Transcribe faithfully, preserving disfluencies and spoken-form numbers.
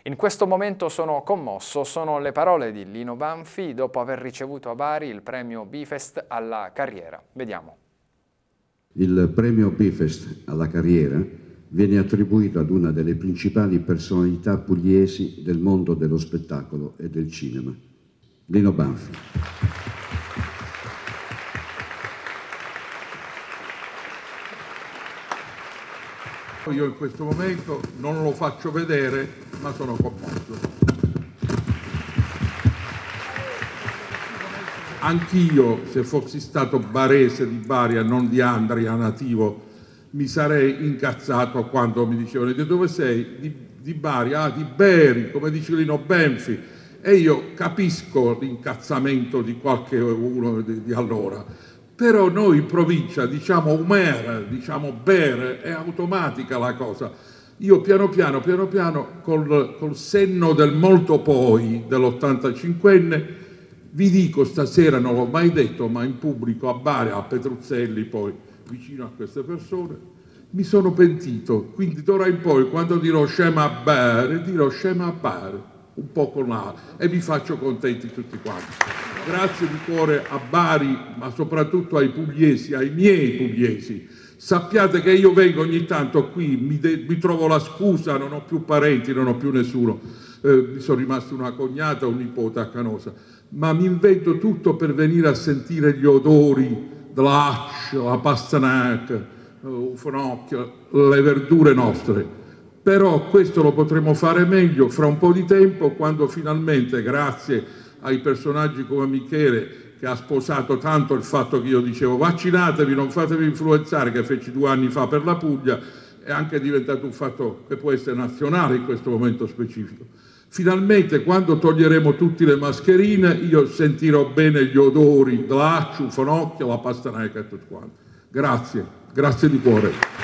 In questo momento sono commosso, sono le parole di Lino Banfi dopo aver ricevuto a Bari il premio Bifest alla carriera. Vediamo. Il premio Bifest alla carriera viene attribuito ad una delle principali personalità pugliesi del mondo dello spettacolo e del cinema, Lino Banfi. Io in questo momento non lo faccio vedere, ma sono commosso. Anch'io, se fossi stato barese di Bari e non di Andria nativo, mi sarei incazzato quando mi dicevano: di dove sei? Di, di Bari, ah, di Bari, come dice Lino Banfi. E io capisco l'incazzamento di qualche uno di, di allora. Però noi in provincia diciamo Umer, diciamo Bere, è automatica la cosa. Io piano piano, piano piano, col, col senno del molto poi dell'ottantacinquenne, vi dico stasera, non l'ho mai detto, ma in pubblico a Bari, a Petruzzelli, poi vicino a queste persone, mi sono pentito. Quindi d'ora in poi, quando dirò scema a Bari, dirò scema a Bari, un po' con la, e vi faccio contenti tutti quanti. Grazie di cuore a Bari, ma soprattutto ai pugliesi, ai miei pugliesi. Sappiate che io vengo ogni tanto qui, mi, de- mi trovo la scusa, non ho più parenti, non ho più nessuno. Eh, mi sono rimasta una cognata, un nipote a Canosa, ma mi invento tutto per venire a sentire gli odori dell'accio, la pastanaca, il finocchio, le verdure nostre. Però questo lo potremo fare meglio fra un po' di tempo, quando finalmente, grazie ai personaggi come Michele, che ha sposato tanto il fatto che io dicevo vaccinatevi, non fatevi influenzare, che feci due anni fa per la Puglia, è anche diventato un fatto che può essere nazionale in questo momento specifico. Finalmente, quando toglieremo tutte le mascherine, io sentirò bene gli odori dell'accio, il finocchio, la pastanaca e tutto quanto. Grazie, grazie di cuore.